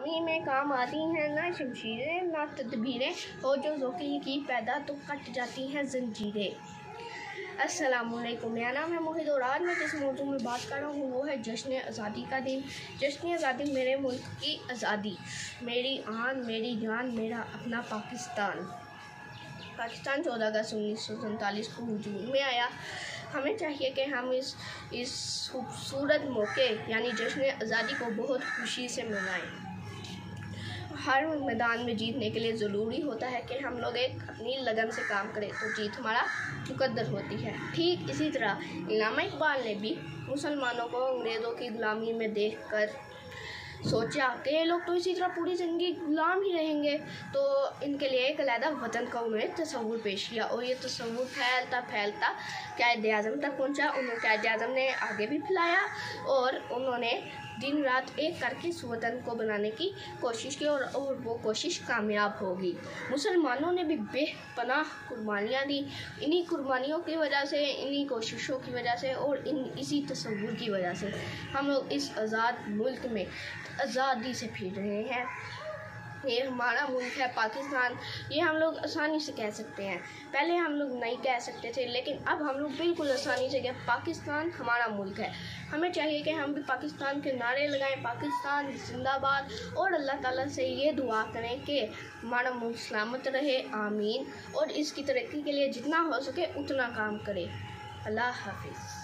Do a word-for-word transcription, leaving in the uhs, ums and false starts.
आज़ादी में काम आती हैं ना शमशीरें ना तदबीरें, हो जो ज़ौक़ की पैदा तो कट जाती हैं ज़ंजीरें। अस्सलामुअलैकुम, मेरा नाम है मोहित और आज मैं जिस मौजू में बात कर रहा हूँ वो है जश्न आज़ादी का दिन। जश्न आज़ादी मेरे मुल्क की आज़ादी, मेरी आन मेरी जान मेरा अपना पाकिस्तान। पाकिस्तान चौदह अगस्त उन्नीस सौ सैंतालीस को वजूद में आया। हमें चाहिए कि हम इस इस खूबसूरत मौके यानी जश्न आज़ादी को बहुत खुशी से मनाएं। हर मैदान में जीतने के लिए ज़रूरी होता है कि हम लोग एक अपनी लगन से काम करें तो जीत हमारा मुकद्दर होती है। ठीक इसी तरह इल्लामा इकबाल ने भी मुसलमानों को अंग्रेज़ों की गुलामी में देखकर सोचा कि ये लोग तो इसी तरह पूरी ज़िंदगी गुलाम ही रहेंगे, तो इनके लिए एक अलहदा वतन का उन्होंने तस्वुर पेश किया और ये तस्वुर फैलता फैलता कायदे आज़म तक पहुँचा। उन्होंने कायदे आज़म ने आगे भी फैलाया और उन्होंने दिन रात एक करके इस वतन को बनाने की कोशिश की और, और वो कोशिश कामयाब होगी। मुसलमानों ने भी बेपनाह कुर्बानियाँ दी। इन्हीं कुर्बानियों की वजह से, इन्हीं कोशिशों की वजह से और इन इसी तस्वुर की वजह से हम लोग इस आज़ाद मुल्क में आज़ादी से फिर रहे हैं। ये हमारा मुल्क है पाकिस्तान, ये हम लोग आसानी से कह सकते हैं। पहले हम लोग नहीं कह सकते थे, लेकिन अब हम लोग बिल्कुल आसानी से कह पाकिस्तान हमारा मुल्क है। हमें चाहिए कि हम भी पाकिस्तान के नारे लगाएं, पाकिस्तान जिंदाबाद, और अल्लाह ताला से ये दुआ करें कि हमारा मुल्क सलामत रहे, आमीन। और इसकी तरक्की के लिए जितना हो सके उतना काम करें। अल्लाह हाफिज़।